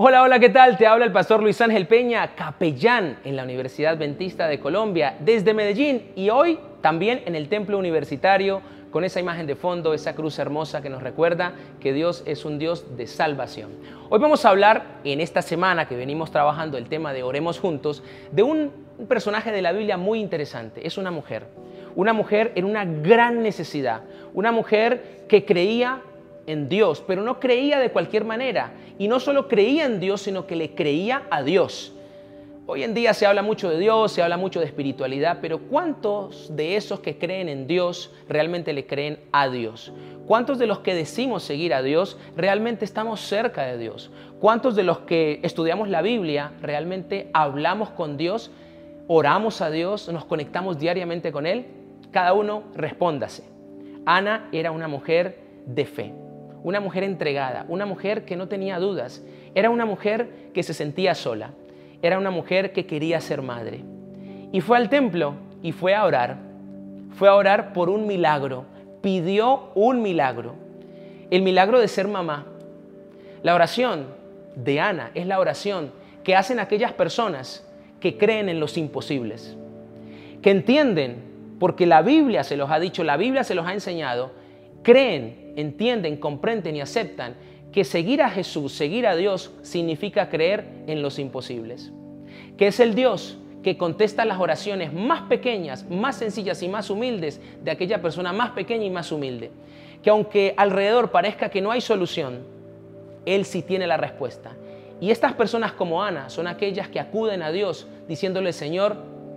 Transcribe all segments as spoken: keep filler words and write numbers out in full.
Hola, hola, ¿qué tal? Te habla el pastor Luis Ángel Peña, capellán en la Universidad Adventista de Colombia, desde Medellín, y hoy también en el Templo Universitario, con esa imagen de fondo, esa cruz hermosa que nos recuerda que Dios es un Dios de salvación. Hoy vamos a hablar, en esta semana que venimos trabajando el tema de Oremos Juntos, de un personaje de la Biblia muy interesante. Es una mujer, una mujer en una gran necesidad, una mujer que creía en Dios, pero no creía de cualquier manera, y no solo creía en Dios, sino que le creía a Dios. Hoy en día se habla mucho de Dios, se habla mucho de espiritualidad, pero ¿cuántos de esos que creen en Dios realmente le creen a Dios? ¿Cuántos de los que decimos seguir a Dios realmente estamos cerca de Dios? ¿Cuántos de los que estudiamos la Biblia realmente hablamos con Dios, oramos a Dios, nos conectamos diariamente con Él? Cada uno respóndase. Ana era una mujer de fe, una mujer entregada, una mujer que no tenía dudas, era una mujer que se sentía sola. Era una mujer que quería ser madre. Y fue al templo y fue a orar. Fue a orar por un milagro. Pidió un milagro. El milagro de ser mamá. La oración de Ana es la oración que hacen aquellas personas que creen en los imposibles. Que entienden, porque la Biblia se los ha dicho, la Biblia se los ha enseñado, creen, entienden, comprenden y aceptan que seguir a Jesús, seguir a Dios, significa creer en los imposibles. Que es el Dios que contesta las oraciones más pequeñas, más sencillas y más humildes de aquella persona más pequeña y más humilde. Que aunque alrededor parezca que no hay solución, Él sí tiene la respuesta. Y estas personas como Ana son aquellas que acuden a Dios diciéndole: Señor,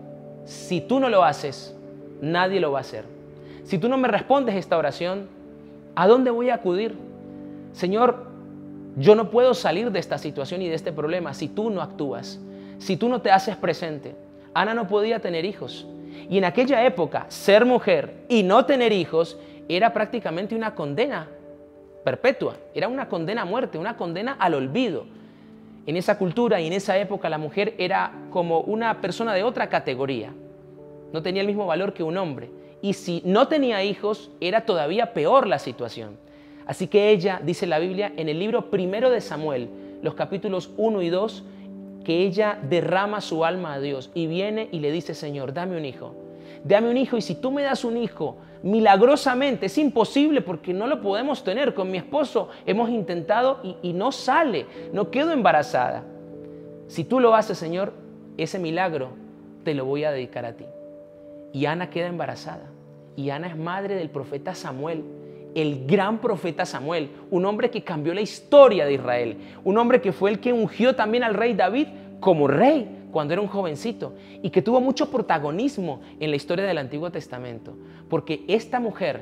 si tú no lo haces, nadie lo va a hacer. Si tú no me respondes esta oración, ¿a dónde voy a acudir? Señor, yo no puedo salir de esta situación y de este problema si tú no actúas, si tú no te haces presente. Ana no podía tener hijos. Y en aquella época, ser mujer y no tener hijos era prácticamente una condena perpetua. Era una condena a muerte, una condena al olvido. En esa cultura y en esa época la mujer era como una persona de otra categoría. No tenía el mismo valor que un hombre. Y si no tenía hijos, era todavía peor la situación. Así que ella, dice la Biblia, en el libro primero de Samuel, los capítulos uno y dos, que ella derrama su alma a Dios y viene y le dice: Señor, dame un hijo, dame un hijo, y si tú me das un hijo, milagrosamente, es imposible porque no lo podemos tener, con mi esposo hemos intentado y, y no sale, no quedo embarazada. Si tú lo haces, Señor, ese milagro te lo voy a dedicar a ti. Y Ana queda embarazada, y Ana es madre del profeta Samuel, el gran profeta Samuel, un hombre que cambió la historia de Israel, un hombre que fue el que ungió también al rey David como rey cuando era un jovencito y que tuvo mucho protagonismo en la historia del Antiguo Testamento, porque esta mujer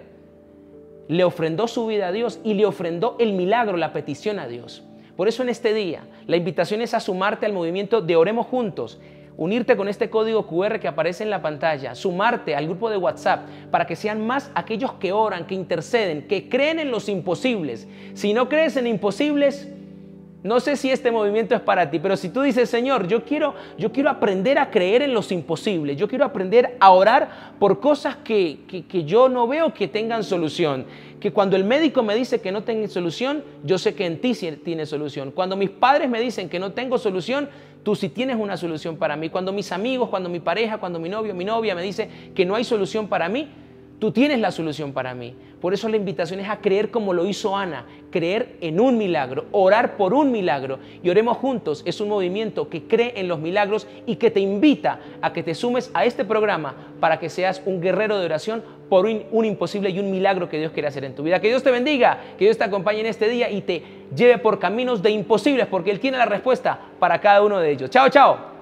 le ofrendó su vida a Dios y le ofrendó el milagro, la petición a Dios. Por eso en este día la invitación es a sumarte al movimiento de Oremos Juntos, unirte con este código cu erre que aparece en la pantalla, sumarte al grupo de WhatsApp para que sean más aquellos que oran, que interceden, que creen en los imposibles. Si no crees en imposibles, no sé si este movimiento es para ti, pero si tú dices: Señor, yo quiero, yo quiero aprender a creer en los imposibles, yo quiero aprender a orar por cosas que, que, que yo no veo que tengan solución, que cuando el médico me dice que no tengo solución, yo sé que en ti sí tiene solución. Cuando mis padres me dicen que no tengo solución, tú sí tienes una solución para mí. Cuando mis amigos, cuando mi pareja, cuando mi novio, mi novia me dice que no hay solución para mí, tú tienes la solución para mí. Por eso la invitación es a creer como lo hizo Ana, creer en un milagro, orar por un milagro. Y Oremos Juntos es un movimiento que cree en los milagros y que te invita a que te sumes a este programa para que seas un guerrero de oración por un, un imposible y un milagro que Dios quiere hacer en tu vida. Que Dios te bendiga, que Dios te acompañe en este día y te lleve por caminos de imposibles, porque Él tiene la respuesta para cada uno de ellos. Chao, chao.